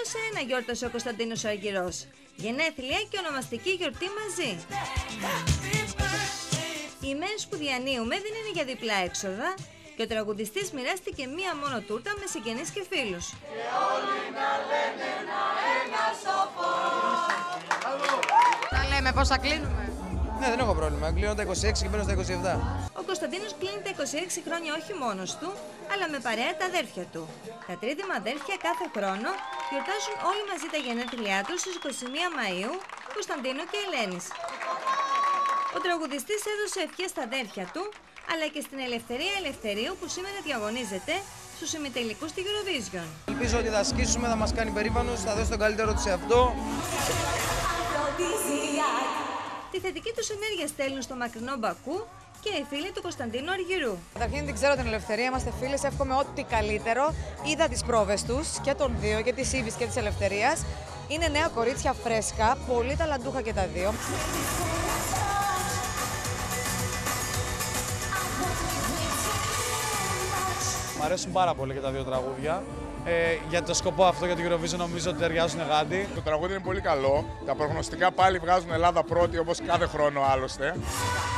ένα γιόρτασε ο Κωνσταντίνος ο Αργυρός. Γενέθλια και ονομαστική γιορτή μαζί. Οι ημέρες που διανύουμε δεν είναι για διπλά έξοδα και ο τραγουδιστής μοιράστηκε μία μόνο τούρτα με συγγενείς και φίλους. Και όλοι να λένε ένα σοφός. Τα λέμε πώς θα κλείνουμε. Ναι, δεν έχω πρόβλημα. Κλείνω τα 26 και μπαίνω στα 27. Ο Κωνσταντίνος κλείνει τα 26 χρόνια όχι μόνος του, αλλά με παρέα τα αδέρφια του. Τα τρίδημα αδέρφια κάθε χρόνο γιορτάζουν όλοι μαζί τα γενέθλιά τους στις 21 Μαΐου, Κωνσταντίνο και Ελένης. Ο τραγουδιστής έδωσε ευχές στα αδέρφια του, αλλά και στην Ελευθερία Ελευθερίου που σήμερα διαγωνίζεται στους ημιτελικούς στη Eurovision. Ελπίζω ότι θα ασκήσουμε, θα μας κάνει περήφανος, θα δώσει τον καλύτερο του σε αυτό. Τη θετική τους ενέργεια στέλνουν στο μακρινό Μπακού και οι φίλοι του Κωνσταντίνου Αργυρού. Καταρχήν την ξέρω την Ελευθερία, είμαστε φίλες, εύχομαι ό,τι καλύτερο. Είδα τις πρόβες τους και των δύο, και της Ήβης και της Ελευθερίας. Είναι νέα κορίτσια φρέσκα, πολύ ταλαντούχα και τα δύο. Μ' αρέσουν πάρα πολύ και τα δύο τραγούδια. Για το σκοπό αυτό, για το Eurovision, νομίζω ότι ταιριάζουν γάντι. Το τραγούδι είναι πολύ καλό. Τα προγνωστικά πάλι βγάζουν Ελλάδα πρώτη, όπως κάθε χρόνο άλλωστε.